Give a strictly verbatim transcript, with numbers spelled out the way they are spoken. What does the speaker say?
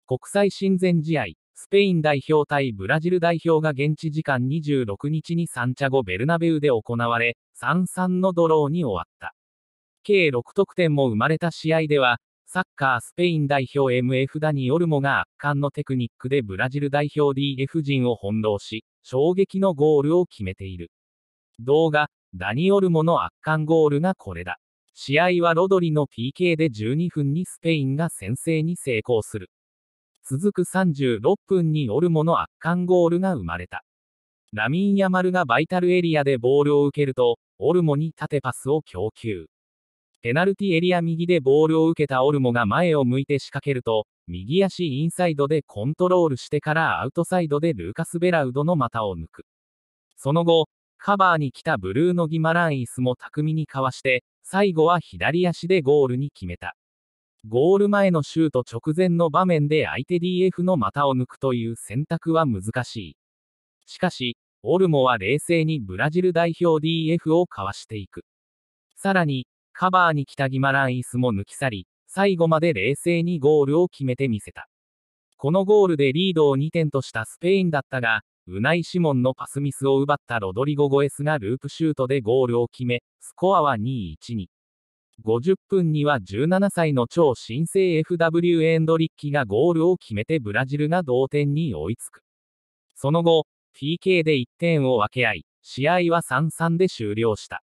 国際親善試合、スペイン代表対ブラジル代表が現地時間にじゅうろくにちにサンチャゴ・ベルナベウで行われ、さんたいさんのドローに終わった。計ろくとくてんも生まれた試合では、サッカースペイン代表 エムエフ ダニ・オルモが圧巻のテクニックでブラジル代表 ディーエフ 陣を翻弄し、衝撃のゴールを決めている。動画、ダニ・オルモの圧巻ゴールがこれだ。試合はロドリの ピーケー でじゅうにふんにスペインが先制に成功する。続くさんじゅうろっぷんにオルモの圧巻ゴールが生まれた。ラミン・ヤマルがバイタルエリアでボールを受けると、オルモに縦パスを供給。ペナルティエリア右でボールを受けたオルモが前を向いて仕掛けると、右足インサイドでコントロールしてからアウトサイドでルーカス・ベラウドの股を抜く。その後、カバーに来たブルーノ・ギマランイスも巧みにかわして、最後は左足でゴールに決めた。ゴール前のシュート直前の場面で相手 ディーエフ の股を抜くという選択は難しい。しかし、オルモは冷静にブラジル代表 ディーエフ をかわしていく。さらに、カバーに来たギマランイスも抜き去り、最後まで冷静にゴールを決めてみせた。このゴールでリードをにてんとしたスペインだったが、ウナイ・シモンのパスミスを奪ったロドリゴ・ゴエスがループシュートでゴールを決め、スコアはにたいいちに。ごじゅっぷんにはじゅうななさいの超新星 エフダブリュー エンドリッキがゴールを決めてブラジルが同点に追いつく。その後、ピーケー でいってんを分け合い、試合はさんたいさんで終了した。